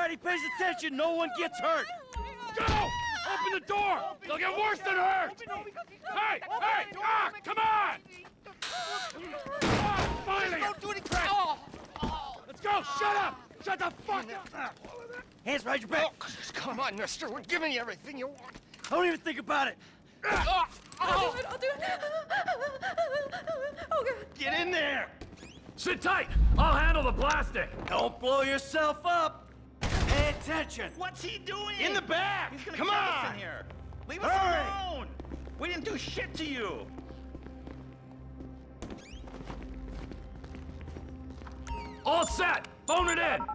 Everybody pays attention. No one gets hurt. Go! Open the door! They'll get worse than hurt! Hey! Hey! Ah! Come on! Oh, finally! Don't do anything! Let's go! Shut up! Shut the fuck up! Hands behind your back. Oh, come on, mister. We're giving you everything you want. Don't even think about it. I'll do it. Oh, God. Get in there! Sit tight! I'll handle the plastic! Don't blow yourself up. Pay attention. What's he doing? In the back! He's gonna Come kill us on! in here. Leave us Hurry. alone. We didn't do shit to you. All set! Phone it in!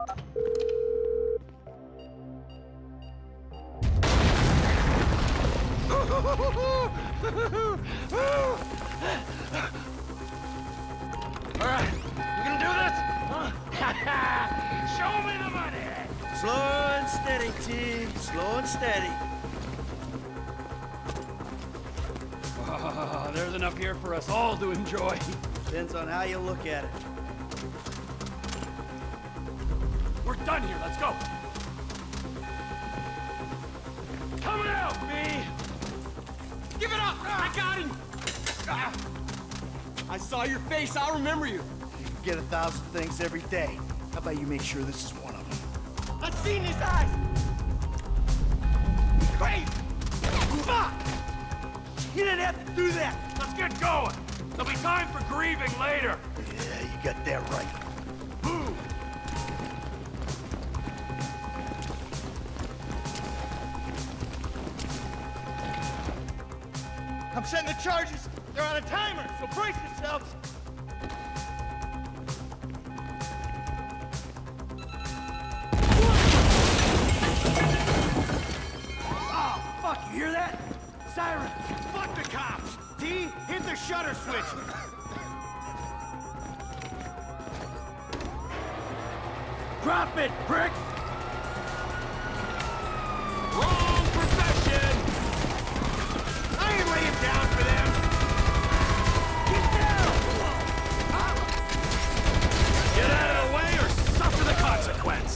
All right, you gonna do this? Show me the money! Slow and steady, team. Slow and steady. Oh, there's enough here for us all to enjoy. Depends on how you look at it. We're done here, let's go! Coming out, B! Give it up! I got him! I saw your face, I'll remember you. You get 1,000 things every day. How about you make sure this is one of them? I've seen his eyes! Crazy! Fuck! You didn't have to do that. Let's get going! There'll be time for grieving later! Yeah, you got that right. Move! I'm setting the charges. They're on a timer, so brace yourselves. Oh, fuck, you hear that? Siren. Fuck the cops. D, hit the shutter switch. Drop it, prick! Wrong profession! I ain't laying down for them. Get down! Get out of the way or suffer the consequence!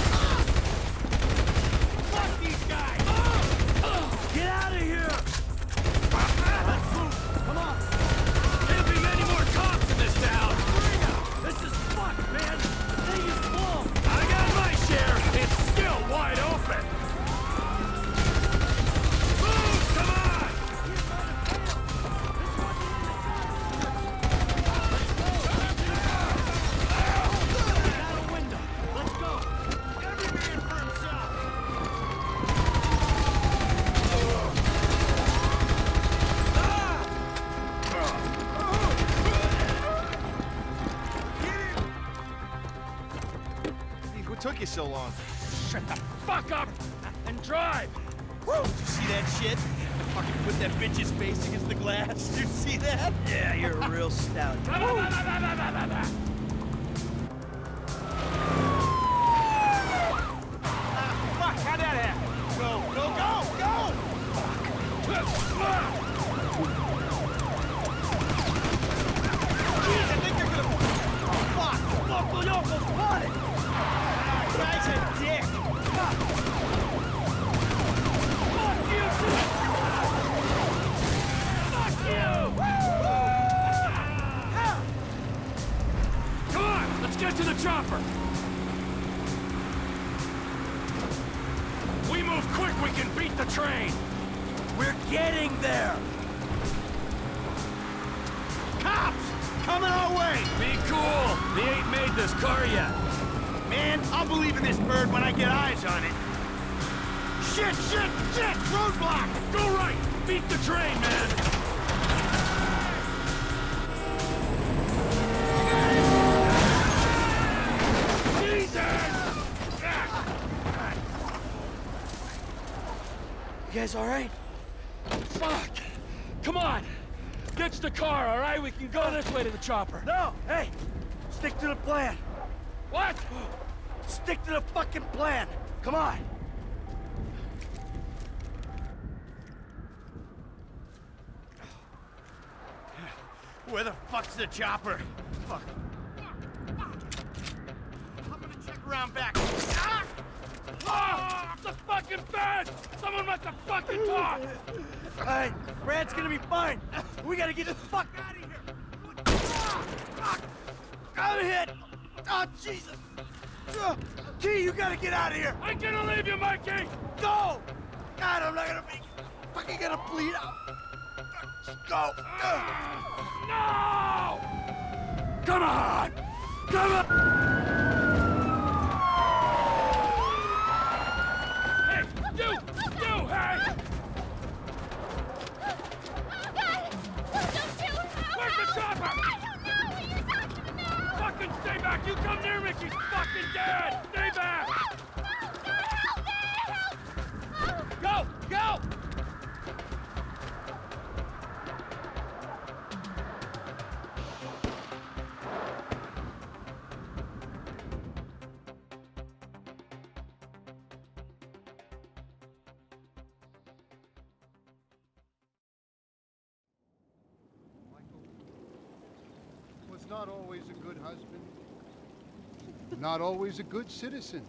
Fuck these guys. Get out of here! Let's move! Come on! Can't be many more cops in this town! This is fucked, man! The thing is full! I got my share! It's still wide open! Move! Come on! Out a window! Let's go! Every man for himself. What took you so long? Shut the fuck up and drive! Woo! Did you see that shit? Fucking put that bitch's face against the glass. Did you see that? Yeah, you're a real stout. Blah, blah, blah, blah, blah, blah, blah, blah. Fuck, how'd that happen? Go, go, go, go! Jeez, I think they're gonna... Oh, fuck! Loco Yoco spotted! Guy's a dick! Fuck you, too! Fuck you! Come on, let's get to the chopper! We move quick, we can beat the train! We're getting there! Cops! Coming our way! Be cool! We ain't made this car yet! Man, I'll believe in this bird when I get eyes on it. Shit, shit, shit! Roadblock! Go right! Beat the train, man! Jesus! You guys alright? Fuck! Come on! Ditch the car, all right? We can go this way to the chopper. No! Hey! Stick to the plan! What? Stick to the fucking plan! Come on! Where the fuck's the chopper? Fuck. I'm gonna check around back. Ah! the fucking bed? Someone must have fucking talked! Hey, Brad's gonna be fine. We gotta get the fuck out of here. I'm hit. Oh, Jesus. T, you gotta get out of here. I'm gonna leave you, Mikey! Go. God, I'm not gonna make it. Fucking gonna bleed out. Go. No! Come on! Come on! Hey, you! You, hey! God! Don't you help! Where's the chopper? I don't know what you're talking about! Fucking stay back! You come near me, she's fucking dead! Stay back! Help me! Help! Go! Go! Was not always a good husband, not always a good citizen.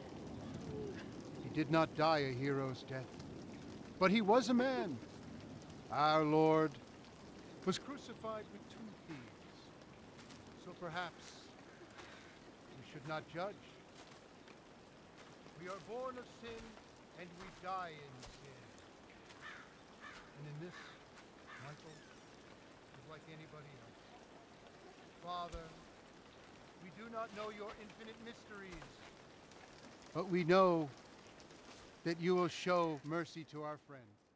He did not die a hero's death, but he was a man. Our Lord was crucified with 2 thieves, so perhaps we should not judge. We are born of sin, and we die in sin. And in this, Michael is like anybody else. Father, we do not know your infinite mysteries, but we know that you will show mercy to our friend.